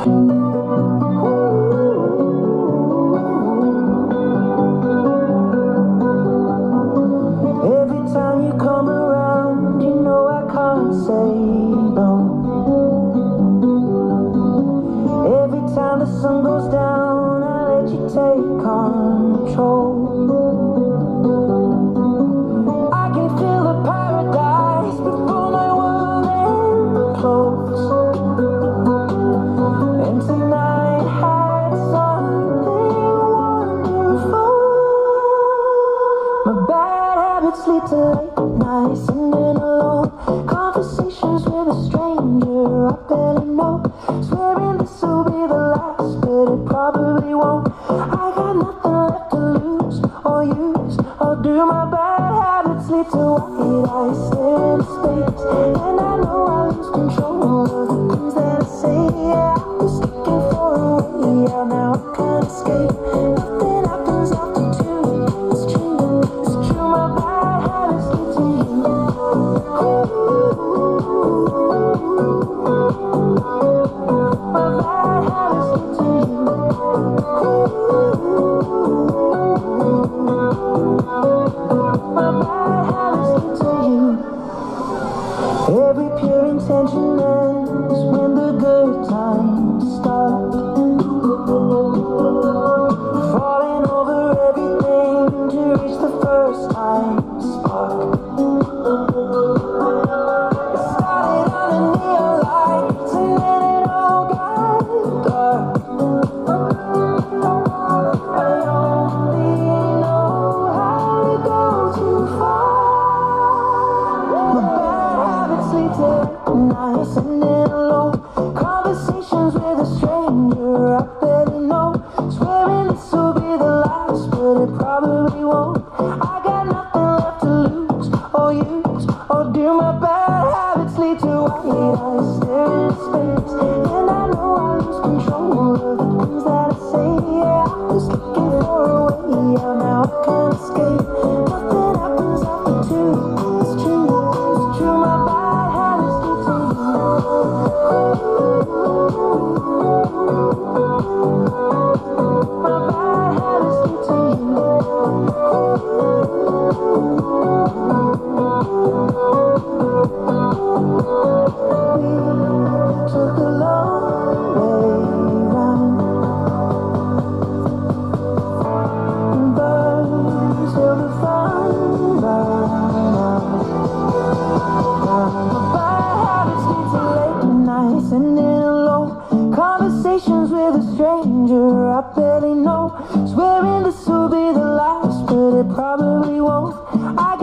Every time you come around, you know I can't say no. Every time the sun goes down, I let you take control. I can feel the paradise before my world implodes. And tonight had something wonderful. My bad habits lead to late nights and then alone conversations with a stranger I barely know. Swearing this will be the last, but it probably won't. I got nothing left to lose or use or do. My bad habits lead to white eyes staring into space, and I know I lose control of the things that I say. Yeah, I was looking for a way out, now I can't escape. Nothing happens after two. It's true, it's true. My bad habits lead to you. My bad habits lead to you. My bad habits lead to you. Every pure intention ends when the good times start. Falling over everything to reach the first time spark. It started on a neon lights and then it all got dark. I only know how to go too far. My bad habits lead to nights and then alone conversations with a stranger I barely know. Swearing this will be the last, but it probably won't. I got nothing left to lose or use or do. My bad habits lead to white eyes staring into space, and I know I lose control of the things that I say. Yeah, I was looking for a way out, now I can't escape. Nothing happens after two. It's true, it's true. My bad habits lead to you. My bad habits lead to you. We took a long way round, burned till the fun burned out. My bad habits lead to late nights and then alone conversations with a stranger I barely know. Swearing this will be the last, but it probably won't. I